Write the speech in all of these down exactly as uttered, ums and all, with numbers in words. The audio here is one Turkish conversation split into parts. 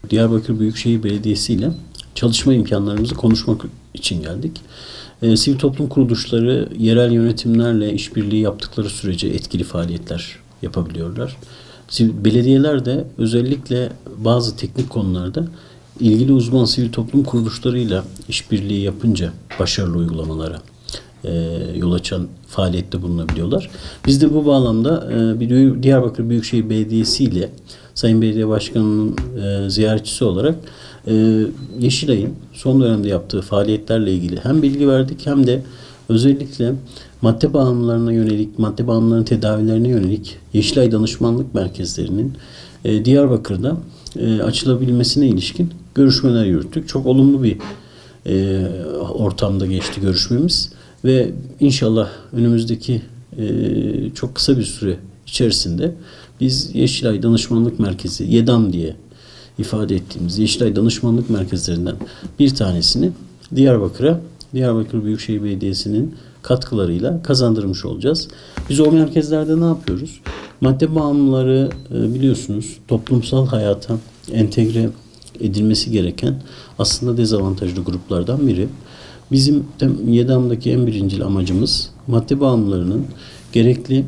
Diyarbakır Büyükşehir Belediyesi ile çalışma imkanlarımızı konuşmak için geldik. E, sivil toplum kuruluşları yerel yönetimlerle işbirliği yaptıkları sürece etkili faaliyetler yapabiliyorlar. Belediyeler de özellikle bazı teknik konularda ilgili uzman sivil toplum kuruluşlarıyla işbirliği yapınca başarılı uygulamalara e, yol açan faaliyette bulunabiliyorlar. Biz de bu bağlamda e, bir Diyarbakır Büyükşehir Belediyesi ile Sayın Belediye Başkanı'nın e, ziyaretçisi olarak e, Yeşilay'ın son dönemde yaptığı faaliyetlerle ilgili hem bilgi verdik hem de özellikle madde bağımlılarına yönelik, madde bağımlıların tedavilerine yönelik Yeşilay Danışmanlık Merkezlerinin e, Diyarbakır'da e, açılabilmesine ilişkin görüşmeler yürüttük. Çok olumlu bir e, ortamda geçti görüşmemiz ve inşallah önümüzdeki e, çok kısa bir süre içerisinde biz Yeşilay Danışmanlık Merkezi, YEDAM diye ifade ettiğimiz Yeşilay Danışmanlık Merkezlerinden bir tanesini Diyarbakır'a, Diyarbakır Büyükşehir Belediyesi'nin katkılarıyla kazandırmış olacağız. Biz o merkezlerde ne yapıyoruz? Madde bağımlıları biliyorsunuz toplumsal hayata entegre edilmesi gereken aslında dezavantajlı gruplardan biri. Bizim YEDAM'daki en birincil amacımız madde bağımlılarının gerekli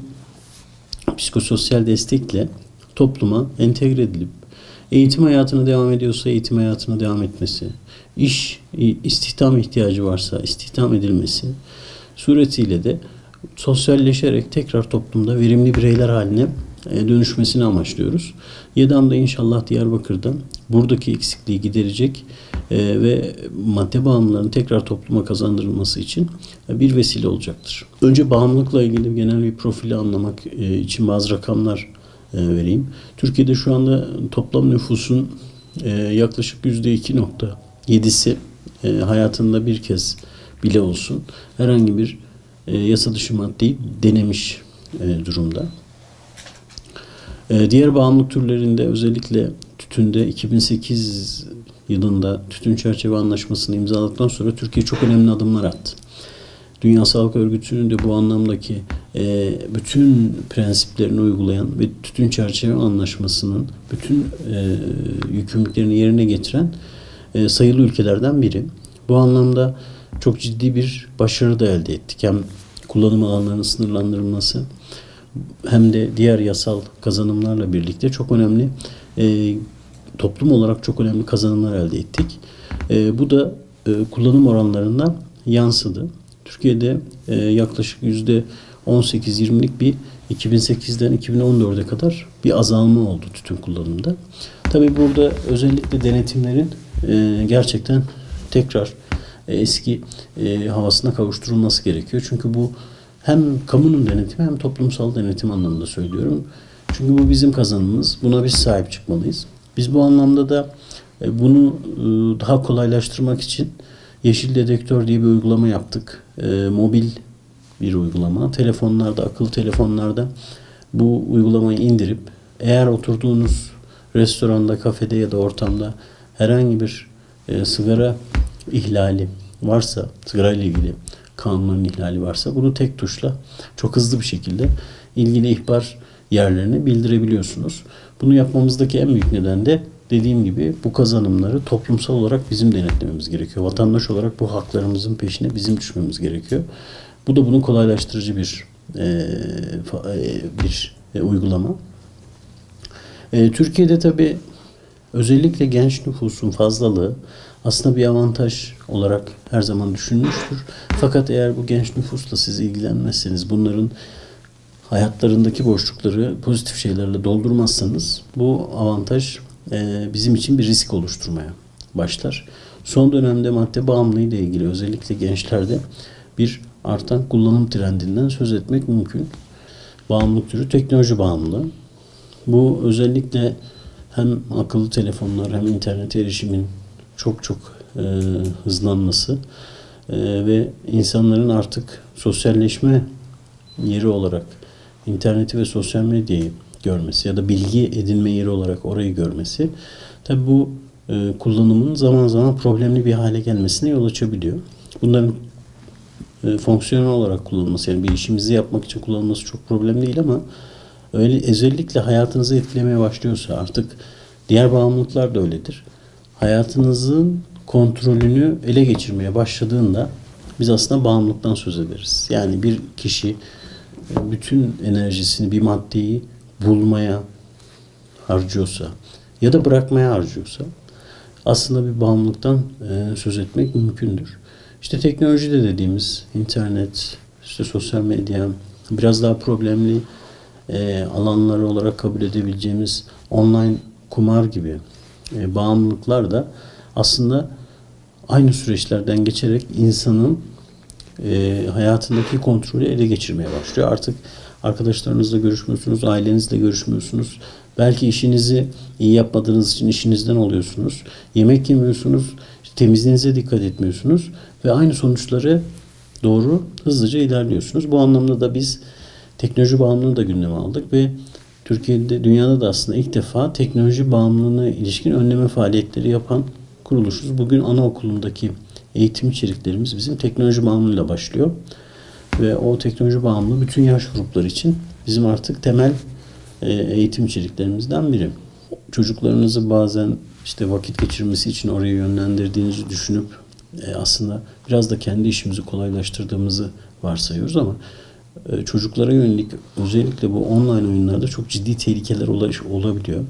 psikososyal destekle topluma entegre edilip eğitim hayatına devam ediyorsa eğitim hayatına devam etmesi, iş, istihdam ihtiyacı varsa istihdam edilmesi suretiyle de sosyalleşerek tekrar toplumda verimli bireyler haline dönüşmesini amaçlıyoruz. YEDAM'da inşallah Diyarbakır'da buradaki eksikliği giderecek ve madde bağımlılarının tekrar topluma kazandırılması için bir vesile olacaktır. Önce bağımlılıkla ilgili genel bir profili anlamak için bazı rakamlar vereyim. Türkiye'de şu anda toplam nüfusun yaklaşık yüzde iki nokta yedisi hayatında bir kez bile olsun herhangi bir yasa dışı maddeyi denemiş durumda. Diğer bağımlılık türlerinde özellikle tütünde iki bin sekiz yılında Tütün Çerçeve Anlaşması'nı imzaladıktan sonra Türkiye çok önemli adımlar attı. Dünya Sağlık Örgütü'nün de bu anlamdaki e, bütün prensiplerini uygulayan ve Tütün Çerçeve Anlaşması'nın bütün e, yükümlülüklerini yerine getiren e, sayılı ülkelerden biri. Bu anlamda çok ciddi bir başarı da elde ettik. Hem kullanım alanlarının sınırlandırılması hem de diğer yasal kazanımlarla birlikte çok önemli e, toplum olarak çok önemli kazanımlar elde ettik. E, bu da e, kullanım oranlarından yansıdı. Türkiye'de e, yaklaşık yüzde on sekiz yirmilik bir iki bin sekizden iki bin on dörde kadar bir azalma oldu tütün kullanımında. Tabii burada özellikle denetimlerin e, gerçekten tekrar e, eski e, havasına kavuşturulması gerekiyor. Çünkü bu hem kamunun denetimi hem toplumsal denetim anlamında söylüyorum. Çünkü bu bizim kazanımız. Buna biz sahip çıkmalıyız. Biz bu anlamda da e, bunu e, daha kolaylaştırmak için Yeşil Dedektör diye bir uygulama yaptık. E, mobil bir uygulama. Telefonlarda, akıllı telefonlarda bu uygulamayı indirip eğer oturduğunuz restoranda, kafede ya da ortamda herhangi bir e, sigara ihlali varsa, sigara ile ilgili kanunların ihlali varsa bunu tek tuşla çok hızlı bir şekilde ilgili ihbar yerlerine bildirebiliyorsunuz. Bunu yapmamızdaki en büyük neden de dediğim gibi bu kazanımları toplumsal olarak bizim denetlememiz gerekiyor. Vatandaş olarak bu haklarımızın peşine bizim düşmemiz gerekiyor. Bu da bunun kolaylaştırıcı bir e, bir e, uygulama. E, Türkiye'de tabii özellikle genç nüfusun fazlalığı aslında bir avantaj olarak her zaman düşünülmüştür. Fakat eğer bu genç nüfusla siz ilgilenmezseniz, bunların hayatlarındaki boşlukları pozitif şeylerle doldurmazsanız bu avantaj e, bizim için bir risk oluşturmaya başlar. Son dönemde madde bağımlılığı ile ilgili özellikle gençlerde bir artan kullanım trendinden söz etmek mümkün. Bağımlılık türü teknoloji bağımlılığı. Bu özellikle hem akıllı telefonlar hem internet erişimin çok çok e, hızlanması e, ve insanların artık sosyalleşme yeri olarak interneti ve sosyal medyayı görmesi ya da bilgi edinme yeri olarak orayı görmesi tabi bu e, kullanımın zaman zaman problemli bir hale gelmesine yol açabiliyor. Bunların e, fonksiyonel olarak kullanılması, yani bir işimizi yapmak için kullanılması çok problem değil ama öyle özellikle hayatınızı etkilemeye başlıyorsa, artık Diğer bağımlılıklar da öyledir. Hayatınızın kontrolünü ele geçirmeye başladığında biz aslında bağımlılıktan söz ederiz. Yani bir kişi bütün enerjisini bir maddeyi bulmaya harcıyorsa ya da bırakmaya harcıyorsa aslında bir bağımlılıktan e, söz etmek mümkündür. İşte teknolojide dediğimiz internet, işte sosyal medya, biraz daha problemli e, alanları olarak kabul edebileceğimiz online kumar gibi e, bağımlılıklar da aslında aynı süreçlerden geçerek insanın e, hayatındaki kontrolü ele geçirmeye başlıyor. Artık arkadaşlarınızla görüşmüyorsunuz, ailenizle görüşmüyorsunuz. Belki işinizi iyi yapmadığınız için işinizden oluyorsunuz. Yemek yemiyorsunuz, temizliğinize dikkat etmiyorsunuz ve aynı sonuçları doğru hızlıca ilerliyorsunuz. Bu anlamda da biz teknoloji bağımlılığını da gündeme aldık ve Türkiye'de, dünyada da aslında ilk defa teknoloji bağımlılığına ilişkin önleme faaliyetleri yapan kuruluşuz. Bugün anaokulundaki eğitim içeriklerimiz bizim teknoloji bağımlılığıyla başlıyor. Ve o teknoloji bağımlılığı bütün yaş grupları için bizim artık temel eğitim içeriklerimizden biri. Çocuklarınızı bazen işte vakit geçirmesi için oraya yönlendirdiğinizi düşünüp aslında biraz da kendi işimizi kolaylaştırdığımızı varsayıyoruz ama çocuklara yönelik özellikle bu online oyunlarda çok ciddi tehlikeler olabiliyor.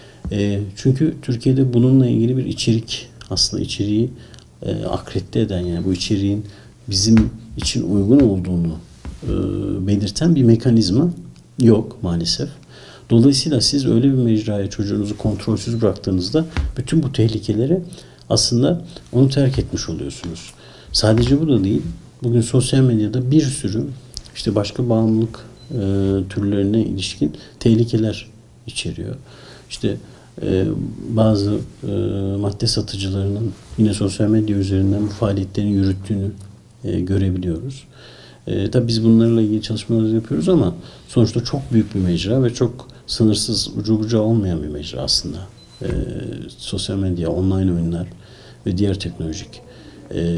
Çünkü Türkiye'de bununla ilgili bir içerik, aslında içeriği akredite eden, yani bu içeriğin bizim için uygun olduğunu belirten bir mekanizma yok maalesef. Dolayısıyla siz öyle bir mecraya çocuğunuzu kontrolsüz bıraktığınızda bütün bu tehlikeleri aslında onu terk etmiş oluyorsunuz. Sadece bu da değil. Bugün sosyal medyada bir sürü işte başka bağımlılık e, türlerine ilişkin tehlikeler içeriyor. İşte e, bazı e, madde satıcılarının yine sosyal medya üzerinden bu faaliyetlerini yürüttüğünü e, görebiliyoruz. E, tabii biz bunlarla ilgili çalışmalar yapıyoruz ama sonuçta çok büyük bir mecra ve çok sınırsız, ucu bucağı olmayan bir mecra aslında. E, sosyal medya, online oyunlar ve diğer teknolojik e,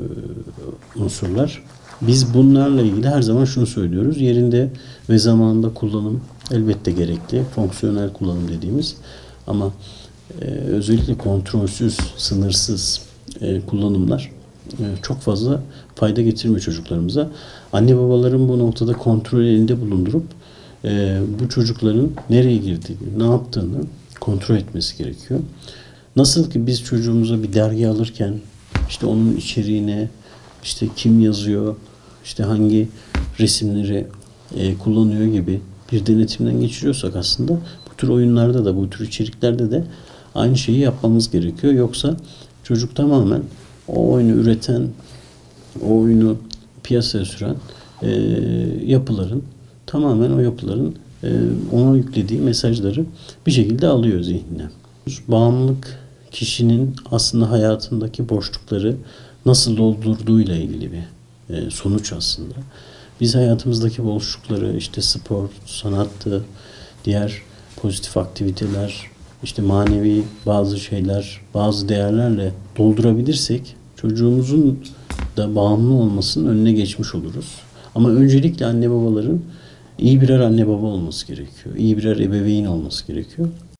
unsurlar. Biz bunlarla ilgili her zaman şunu söylüyoruz. Yerinde ve zamanında kullanım elbette gerekli. Fonksiyonel kullanım dediğimiz. Ama e, özellikle kontrolsüz, sınırsız e, kullanımlar e, çok fazla fayda getirmiyor çocuklarımıza. Anne babaların bu noktada kontrol elinde bulundurup e, bu çocukların nereye girdiğini, ne yaptığını kontrol etmesi gerekiyor. Nasıl ki biz çocuğumuza bir dergi alırken işte onun içeriğine, işte kim yazıyor, işte hangi resimleri e, kullanıyor gibi bir denetimden geçiriyorsak aslında bu tür oyunlarda da, bu tür içeriklerde de aynı şeyi yapmamız gerekiyor. Yoksa çocuk tamamen o oyunu üreten, o oyunu piyasaya süren e, yapıların, tamamen o yapıların e, ona yüklediği mesajları bir şekilde alıyor zihnine. Bağımlılık kişinin aslında hayatındaki boşlukları nasıl doldurduğuyla ilgili bir e, sonuç aslında. Biz hayatımızdaki boşlukları işte spor, sanattı, diğer pozitif aktiviteler, işte manevi bazı şeyler, bazı değerlerle doldurabilirsek çocuğumuzun da bağımlı olmasının önüne geçmiş oluruz. Ama öncelikle anne babaların iyi birer anne baba olması gerekiyor. İyi birer ebeveyn olması gerekiyor.